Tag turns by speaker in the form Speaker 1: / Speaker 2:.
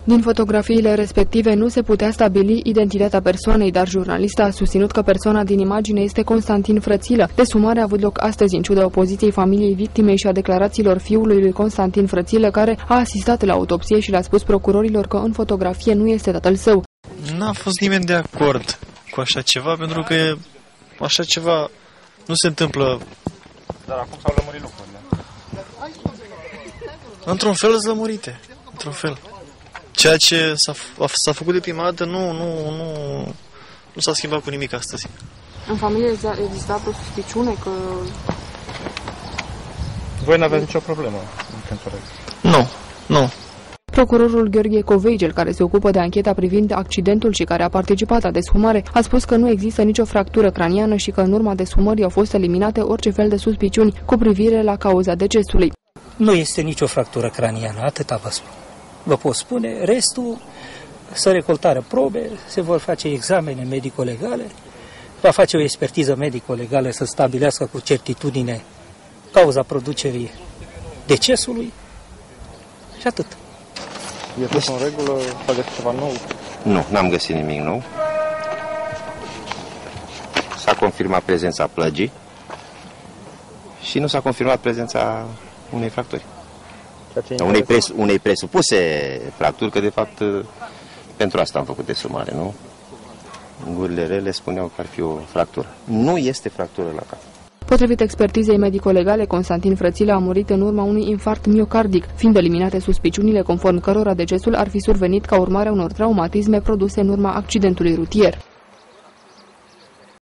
Speaker 1: Din fotografiile respective nu se putea stabili identitatea persoanei, dar jurnalista a susținut că persoana din imagine este Constantin Frățilă. Desumarea a avut loc astăzi în ciuda opoziției familiei victimei și a declarațiilor fiului lui Constantin Frățilă, care a asistat la autopsie și le-a spus procurorilor că în fotografie nu este tatăl său.
Speaker 2: N-a fost nimeni de acord cu așa ceva, pentru că așa ceva nu se întâmplă.
Speaker 3: Dar acum s-au lămurit lucrurile.
Speaker 2: Într-un fel sunt lămurite, într-un fel. Ceea ce s-a făcut de prima dată nu s-a schimbat cu nimic astăzi.
Speaker 1: În familie exista o suspiciune că...
Speaker 3: Voi n-aveți nicio problemă?
Speaker 2: Nu.
Speaker 1: Procurorul Gheorghe Covei, cel care se ocupă de ancheta privind accidentul și care a participat la deshumare, a spus că nu există nicio fractură craniană și că în urma deshumării au fost eliminate orice fel de suspiciuni cu privire la cauza decesului.
Speaker 4: Nu este nicio fractură craniană, atâta vă spun. Vă pot spune, restul, să recoltarea probe, se vor face examene medico-legale, va face o expertiză medico-legală să stabilească cu certitudine cauza producerii decesului și atât.
Speaker 3: E tot în regulă? S-a găsit ceva nou?
Speaker 5: Nu, n-am găsit nimic nou. S-a confirmat prezența plăgii și nu s-a confirmat prezența unei fracturi. Unei presupuse fracturi, că de fapt pentru asta am făcut desumare, nu? Gurile rele spuneau că ar fi o fractură. Nu este fractură la cap.
Speaker 1: Potrivit expertizei medico-legale, Constantin Frățilă a murit în urma unui infarct miocardic, fiind eliminate suspiciunile conform cărora decesul ar fi survenit ca urmare a unor traumatisme produse în urma accidentului rutier.